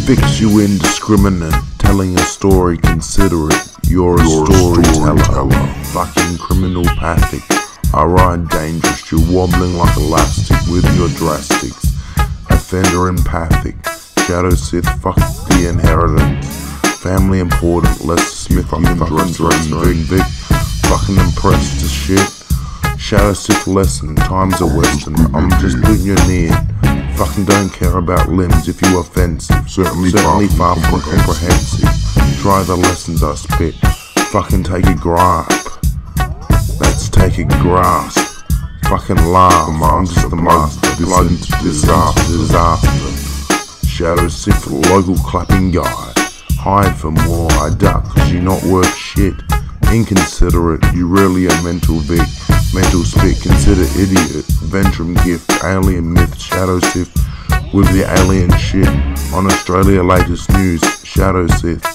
Fix you indiscriminate, telling a story, consider it. You're a storyteller. Fucking criminal pathic. I ride dangerous, you're wobbling like elastic with your drastics. Offender empathic. Shadowsith, fuck the inheritance. Family important, Lester Smith, you fucking Vic. Fucking impressed as shit. Shadowsith lesson, times are western. I'm just putting you near. Fucking don't care about limbs if you offensive. Certainly far from comprehensive. Try the lessons I spit. Fucking take a grap. Let's take a grasp. Fucking laugh. I'm just the master. Blood disaster. Shadowsith, local clapping guy. Hide for more, I duck cause you're not worth shit. Inconsiderate, you really a mental vic. Mental spit, consider idiot. Ventrum gift, alien myth, shadowsith with the alien shit. On Australia Latest News, Shadowsith.